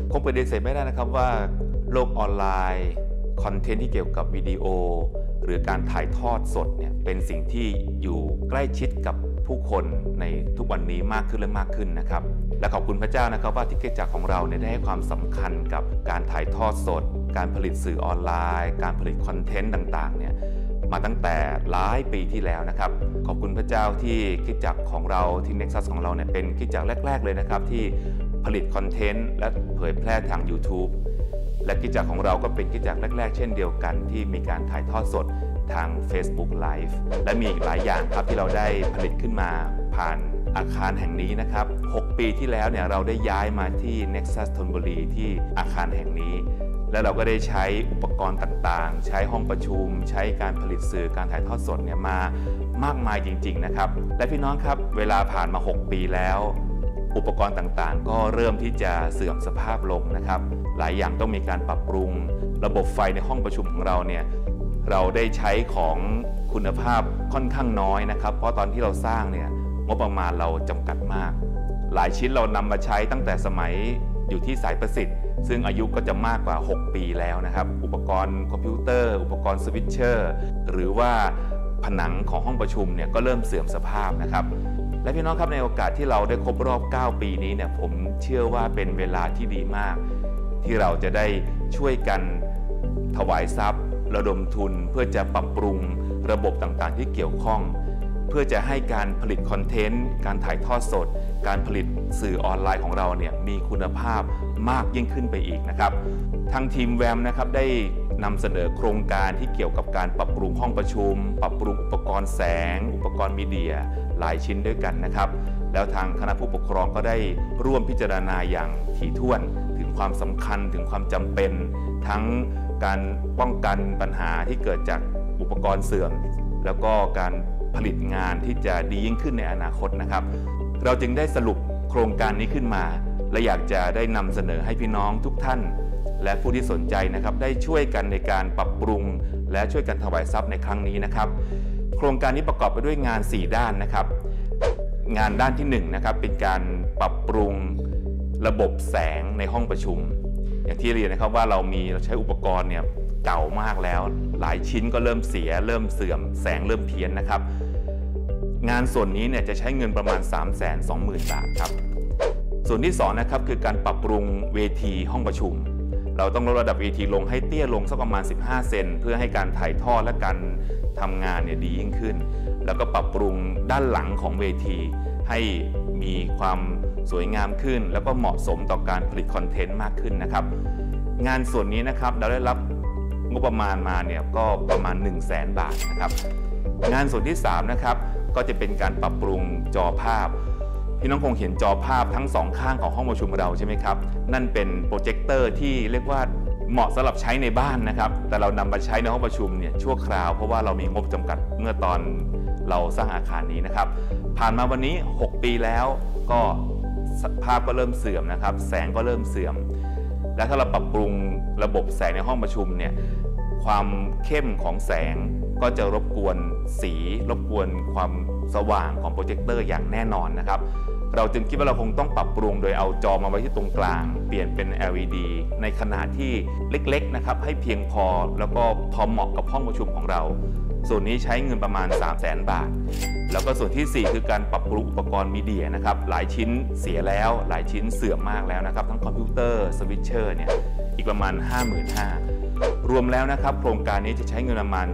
คงปฏิเสธไม่ได้นะครับว่าโลกออนไลน์คอนเทนต์ที่เกี่ยวกับวิดีโอหรือการถ่ายทอดสดเนี่ยเป็นสิ่งที่อยู่ใกล้ชิดกับผู้คนในทุกวันนี้มากขึ้นและมากขึ้นนะครับและขอบคุณพระเจ้านะครับว่าที่คริสตจักรของเราเนี่ยได้ให้ความสำคัญกับการถ่ายทอดสดการผลิตสื่อออนไลน์การผลิตคอนเทนต์ต่างๆเนี่ยมาตั้งแต่หลายปีที่แล้วนะครับขอบคุณพระเจ้าที่คริสตจักรของเราที่ Nexus ของเราเนี่ยเป็นคริสตจักรแรกๆเลยนะครับที่ผลิตคอนเทนต์และเผยแพร่ทาง YouTube และคริสตจักรของเราก็เป็นคริสตจักรแรกๆเช่นเดียวกันที่มีการถ่ายทอดสดทาง Facebook Live และมีอีกหลายอย่างครับที่เราได้ผลิตขึ้นมาผ่านอาคารแห่งนี้นะครับ6 ปีที่แล้วเนี่ยเราได้ย้ายมาที่ Nexus ธนบุรีที่อาคารแห่งนี้และเราก็ได้ใช้อุปกรณ์ต่างๆใช้ห้องประชุมใช้การผลิตสื่อการถ่ายทอดสดเนี่ยมามากมายจริงๆนะครับและพี่น้องครับเวลาผ่านมา6 ปีแล้วอุปกรณ์ต่างๆก็เริ่มที่จะเสื่อมสภาพลงนะครับหลายอย่างต้องมีการปรับปรุงระบบไฟในห้องประชุมของเราเนี่ยเราได้ใช้ของคุณภาพค่อนข้างน้อยนะครับเพราะตอนที่เราสร้างเนี่ยงบประมาณเราจำกัดมากหลายชิ้นเรานำมาใช้ตั้งแต่สมัยอยู่ที่สายประสิทธิ์ซึ่งอายุก็จะมากกว่า6 ปีแล้วนะครับอุปกรณ์คอมพิวเตอร์อุปกรณ์สวิตเชอร์หรือว่าผนังของห้องประชุมเนี่ยก็เริ่มเสื่อมสภาพนะครับและพี่น้องครับในโอกาสที่เราได้ครบรอบ9 ปีนี้เนี่ยผมเชื่อว่าเป็นเวลาที่ดีมากที่เราจะได้ช่วยกันถวายทรัพย์ระดมทุนเพื่อจะปรับปรุงระบบต่างๆที่เกี่ยวข้องเพื่อจะให้การผลิตคอนเทนต์การถ่ายทอดสดการผลิตสื่อออนไลน์ของเราเนี่ยมีคุณภาพมากยิ่งขึ้นไปอีกนะครับทางทีมแวมนะครับได้นำเสนอโครงการที่เกี่ยวกับการปรับปรุงห้องประชุมปรับปรุงอุปกรณ์แสงอุปกรณ์มีเดียหลายชิ้นด้วยกันนะครับแล้วทางคณะผู้ปกครองก็ได้ร่วมพิจารณาอย่างถี่ถ้วนถึงความสำคัญถึงความจำเป็นทั้งการป้องกันปัญหาที่เกิดจากอุปกรณ์เสื่อมแล้วก็การผลิตงานที่จะดียิ่งขึ้นในอนาคตนะครับเราจึงได้สรุปโครงการนี้ขึ้นมาและอยากจะได้นำเสนอให้พี่น้องทุกท่านและผู้ที่สนใจนะครับได้ช่วยกันในการปรับปรุงและช่วยกันถวายทรัพย์ในครั้งนี้นะครับโครงการนี้ประกอบไปด้วยงาน4 ด้านนะครับงานด้านที่1นะครับเป็นการปรับปรุงระบบแสงในห้องประชุมอย่างที่เรียนนะครับว่าเราใช้อุปกรณ์เนี่ยเก่ามากแล้วหลายชิ้นก็เริ่มเสียเริ่มเสื่อมแสงเริ่มเพี้ยนนะครับงานส่วนนี้เนี่ยจะใช้เงินประมาณ 320,000 บาทครับส่วนที่2นะครับคือการปรับปรุงเวทีห้องประชุมเราต้องลดระดับเวทีลงให้เตี้ยลงสักประมาณ15 เซนเพื่อให้การถ่ายทอดและการทำงานเนี่ยดียิ่งขึ้นแล้วก็ปรับปรุงด้านหลังของเวทีให้มีความสวยงามขึ้นแล้วก็เหมาะสมต่อการผลิตคอนเทนต์มากขึ้นนะครับงานส่วนนี้นะครับเราได้รับงบประมาณมาเนี่ยก็ประมาณ 100,000 บาทนะครับงานส่วนที่3นะครับก็จะเป็นการปรับปรุงจอภาพพี่น้องคงเห็นจอภาพทั้ง2 ข้างของห้องประชุมเราใช่ไหมครับนั่นเป็นโปรเจคเตอร์ที่เรียกว่าเหมาะสำหรับใช้ในบ้านนะครับแต่เรานำมาใช้ในห้องประชุมเนี่ยชั่วคราวเพราะว่าเรามีงบจำกัดเมื่อตอนเราสร้างอาคารนี้นะครับผ่านมาวันนี้6 ปีแล้วก็ภาพก็เริ่มเสื่อมนะครับแสงก็เริ่มเสื่อมและถ้าเราปรับปรุงระบบแสงในห้องประชุมเนี่ยความเข้มของแสงก็จะรบกวนสีรบกวนความสว่างของโปรเจคเตอร์อย่างแน่นอนนะครับเราจึงคิดว่าเราคงต้องปรับปรุงโดยเอาจอมาไว้ที่ตรงกลางเปลี่ยนเป็น LED ในขนาดที่เล็กๆนะครับให้เพียงพอแล้วก็พอเหมาะกับห้องประชุมของเราส่วนนี้ใช้เงินประมาณ 300,000 บาทแล้วก็ส่วนที่4คือการปรับปรุงอุปกรณ์มีเดียนะครับหลายชิ้นเสียแล้วหลายชิ้นเสื่อมมากแล้วนะครับทั้งคอมพิวเตอร์สวิตเชอร์เนี่ยอีกประมาณ 55,000 รวมแล้วนะครับโครงการนี้จะใช้เงินประมาณ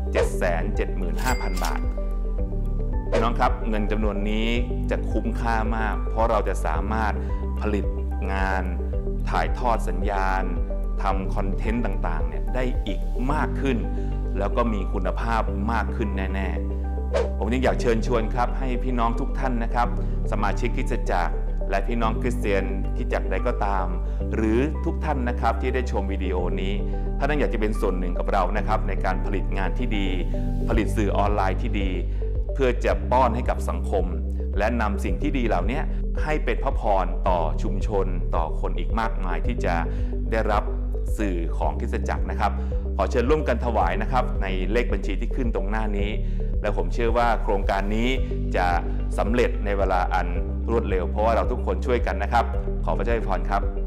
775,000 บาทพี่น้องครับเงินจำนวนนี้จะคุ้มค่ามากเพราะเราจะสามารถผลิตงานถ่ายทอดสัญญาณทำคอนเทนต์ต่างๆเนี่ยได้อีกมากขึ้นแล้วก็มีคุณภาพมากขึ้นแน่ๆผมยังอยากเชิญชวนครับให้พี่น้องทุกท่านนะครับสมาชิกคริสตจักรและพี่น้องคริสเตียนคริสตจักรใดก็ตามหรือทุกท่านนะครับที่ได้ชมวิดีโอนี้ถ้าท่านอยากจะเป็นส่วนหนึ่งกับเรานะครับในการผลิตงานที่ดีผลิตสื่อออนไลน์ที่ดีเพื่อจะป้อนให้กับสังคมและนำสิ่งที่ดีเหล่านี้ให้เป็นพระพรต่อชุมชนต่อคนอีกมากมายที่จะได้รับสื่อของคริสตจักรนะครับขอเชิญร่วมกันถวายนะครับในเลขบัญชีที่ขึ้นตรงหน้านี้และผมเชื่อว่าโครงการนี้จะสำเร็จในเวลาอันรวดเร็วเพราะว่าเราทุกคนช่วยกันนะครับขอพระเจ้าอวยพรครับ